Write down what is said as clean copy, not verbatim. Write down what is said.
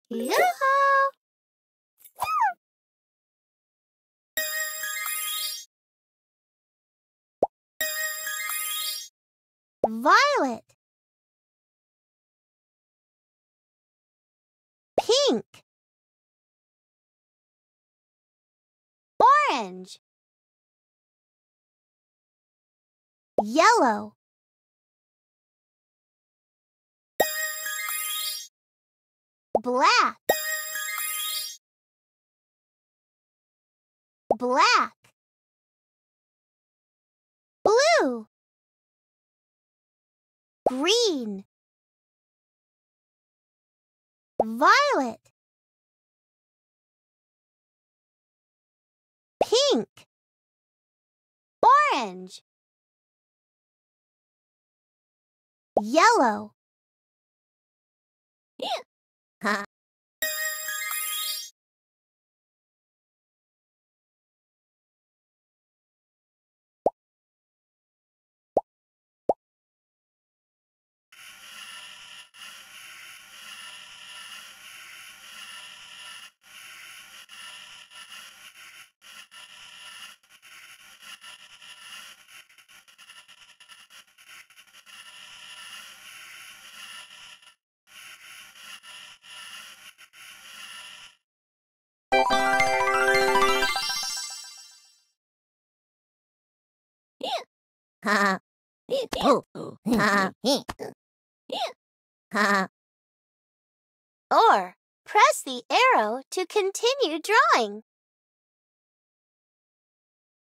Yoo-hoo! Violet. Pink. Orange. Yellow. Black. Black. Blue. Green. Violet. Pink. Orange. Yellow. Or press the arrow to continue drawing.